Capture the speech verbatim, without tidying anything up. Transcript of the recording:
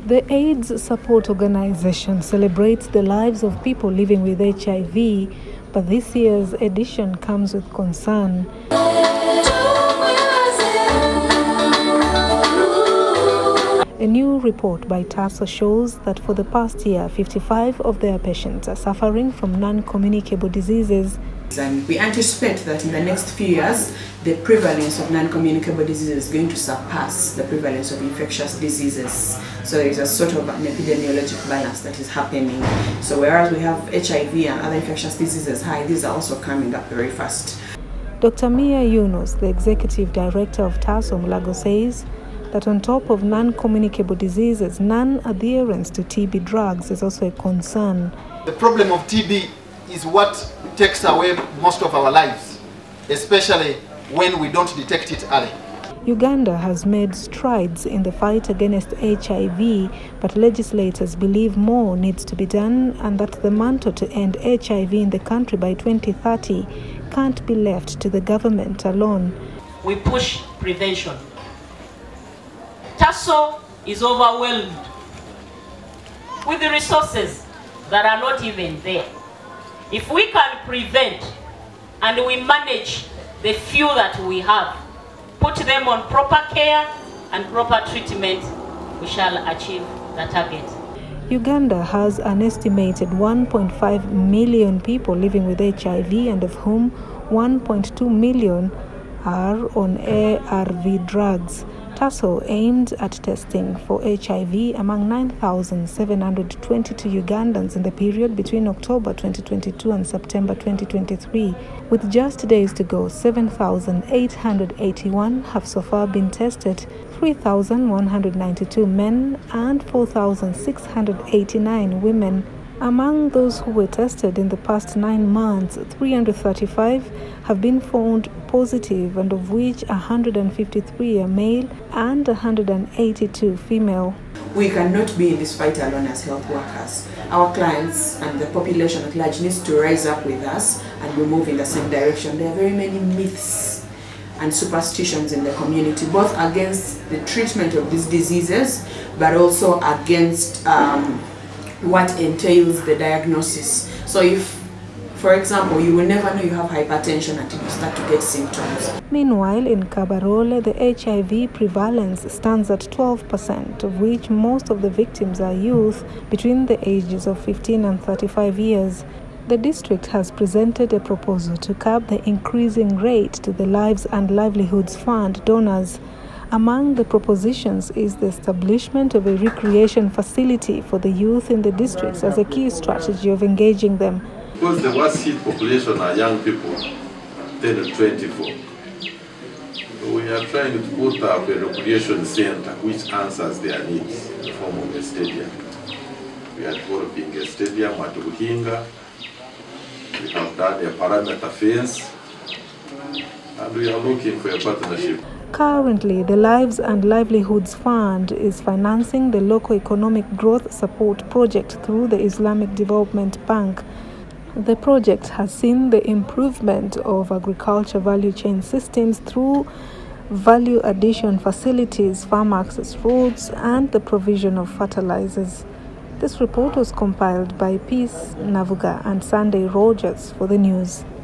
The AIDS Support Organization celebrates the lives of people living with H I V, but this year's edition comes with concern. A new report by TASO shows that for the past year, fifty-five of their patients are suffering from non-communicable diseases. And we anticipate that in the next few years, the prevalence of non-communicable diseases is going to surpass the prevalence of infectious diseases. So there is a sort of an epidemiologic balance that is happening. So whereas we have H I V and other infectious diseases high, these are also coming up very fast. Doctor Mia Yunus, the executive director of TASO Mulago, says that on top of non-communicable diseases, non-adherence to T B drugs is also a concern. The problem of T B is what takes away most of our lives, especially when we don't detect it early. Uganda has made strides in the fight against H I V, but legislators believe more needs to be done and that the mantle to end H I V in the country by twenty thirty can't be left to the government alone. We push prevention. TASO is overwhelmed with the resources that are not even there. If we can prevent and we manage the few that we have, put them on proper care and proper treatment, we shall achieve the target. Uganda has an estimated one point five million people living with H I V, and of whom one point two million are on A R V drugs. TASO aimed at testing for H I V among nine thousand seven hundred twenty-two Ugandans in the period between October twenty twenty-two and September twenty twenty-three. With just days to go, seven thousand eight hundred eighty-one have so far been tested, three thousand one hundred ninety-two men and four thousand six hundred eighty-nine women. Among those who were tested in the past nine months, three hundred thirty-five have been found positive, and of which one hundred fifty-three are male and one hundred eighty-two female. We cannot be in this fight alone as health workers. Our clients and the population at large needs to rise up with us and we move in the same direction. There are very many myths and superstitions in the community, both against the treatment of these diseases, but also against um, what entails the diagnosis. So if, for example, you will never know you have hypertension until you start to get symptoms. Meanwhile, in Kabarole, the H I V prevalence stands at twelve percent, of which most of the victims are youth between the ages of fifteen and thirty-five years. The district has presented a proposal to cap the increasing rate to the Lives and Livelihoods Fund donors. Among the propositions is the establishment of a recreation facility for the youth in the districts as a key strategy of engaging them. Because the worst hit population are young people, ten to twenty-four. So we are trying to put up a recreation center which answers their needs in the form of a stadium. We are developing a stadium at Buhinga. We have done a perimeter fence, and we are looking for a partnership. Currently, the Lives and Livelihoods Fund is financing the local economic growth support project through the Islamic Development Bank. The project has seen the improvement of agriculture value chain systems through value addition facilities, farm access roads, and the provision of fertilizers. This report was compiled by Peace Navuga and Sunday Rogers for the news.